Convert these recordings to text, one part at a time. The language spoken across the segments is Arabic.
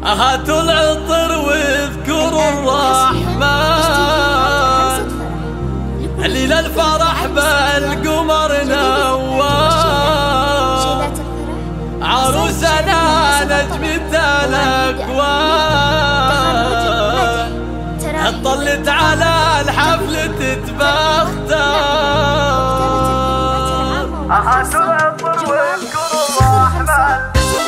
هاتوا العطر واذكروا الرحمن، ليلة الفرح بالقمر نوار، عروسنا نجمة الأكوان، طلت على الحفل تتبختار. هاتوا العطر واذكروا الرحمن.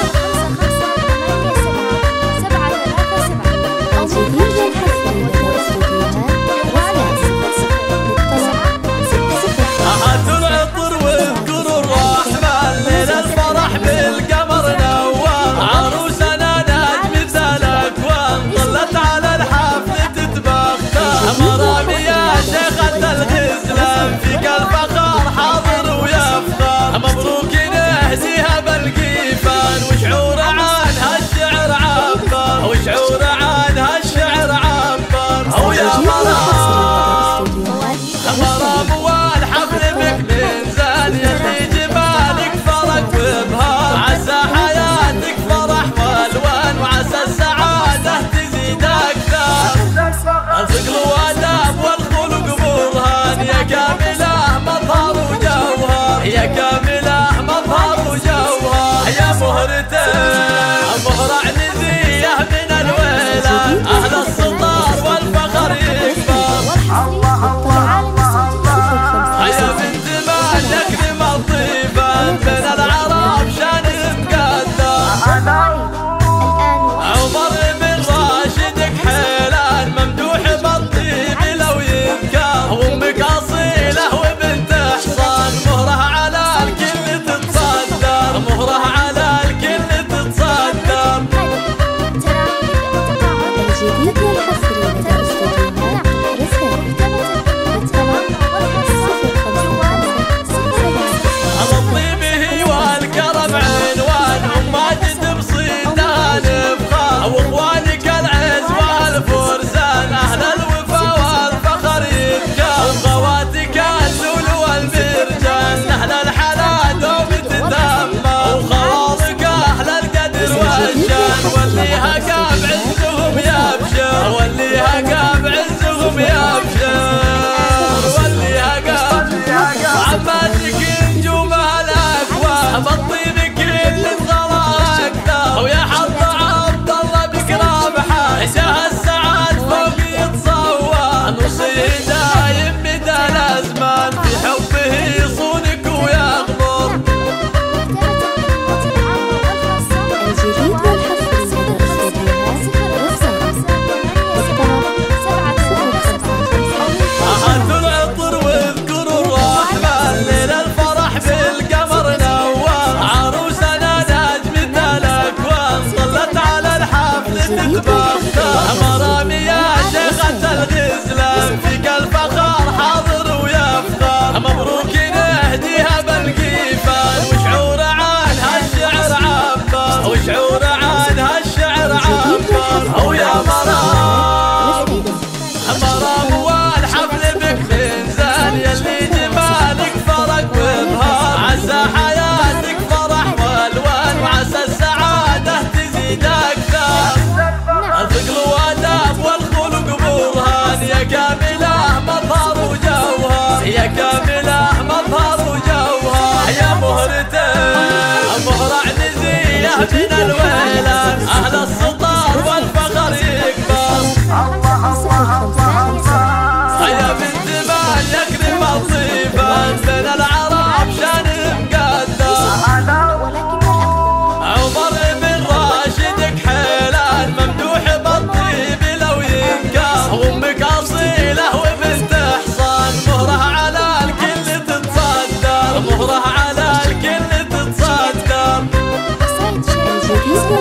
هاتوا العطر واذكروا الرحمن، ليلة الفرح بالقمر نوار، عروسنا نجمة الأكوان، طلت على الحفل تتبختار. مرامي يا شيخة الغزلان، فيك الفخر حاضر ويفخر، مبروك نهديها بالقيفان، وشعور عنها الشعر عبر، وشعور عنها الشعر عبر. هو يا مرام والحفل بك منزل، يلي جمالك فرق وابهار، عسى حياتك فرح والوان، وعسى السعادة تزيد اكثر. الثقل والادب والخلق برهان، يا كامله مظهر وجوهر، يا كامله مظهر وجوهر. يا مهرة عنزيه من الولاد، اهل السطار والفخر يكبر. يا بنت مالك لما الطيبان، بين العرب شانه مقدر. عمر بن راشدك حيلان، ممدوح بالطيب لو يذكر، وامك اصيله وبنت حصان، مهره على الكل تتصدر، مهره على الكل تتصدر. الجديد والحصري لدى استوديوهات رسالة. الطيب هي والكرم عنوان، ماجد بصيتها نفخر، واخوانك العز والفرسان، اهل الوفا والفخر يذكر، وخواتك اللول والمرجان، اهل الحلا دوم تتامر، وخوالك اهل القدر والشان، والليها قاب عزهم يبشر، والليها قاب عزهم يبشر، والليها قاب عباسك نجومها الاكوان، بالطيب كل الغلا اكثر، ويا حظ عبد الله بك رابحه، جاه السعاد فوق يتصور، نوصيه دايم مدى الازمان، في حبه يصونك ويغمر. الجديد والحصري لدى استوديوهات هاتوا العطر واذكروا الرحمن، ليلة الفرح بالقمر نوار، عروسنا نجمة الأكوان، طلت على الحفل تتبختار. مرامي يا شيخة الغزلان، فيك الفخر حاضر ويفخر، مبروك نهديها بالقيفان، وشعور عنها الشعر عبر، وشعور عنها الشعر عبر. هو يا مرام والحفل بك منزل، يلي جمالك فرق وابهار، عسى حياتك فرح والوان، وعسى السعادة تزيد اكثر. الثقل والادب والخلق برهان، يا كامله مظهر وجوهر، يا كامله مظهر وجوهر. يا مهرة عنزيه من الولاد، اهل السطار والفخر يكبر. يا بنت مالك لما الطيبان، بين العرب شانه مقدر، عمر بن راشدك حيلان، ممدوح بالطيب لو ينكر، وامك اصيله وبنت حصان، مهره على الكل تتصدر، مهره على الكل تتصدر. الجديد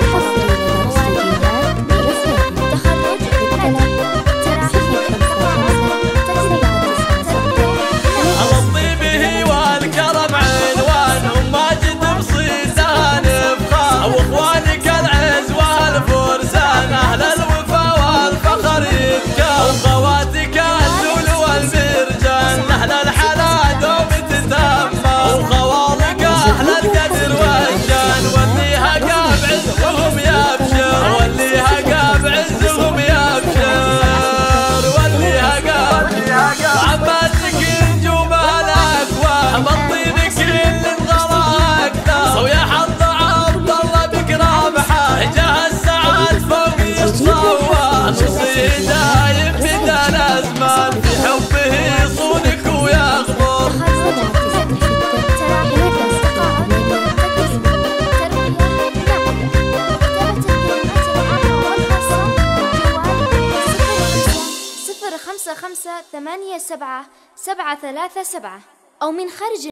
اللي دايم مدى الأزمان في حبه يصونك ويغمر. خمسة 5 8 7 7 3 7 أو من خارج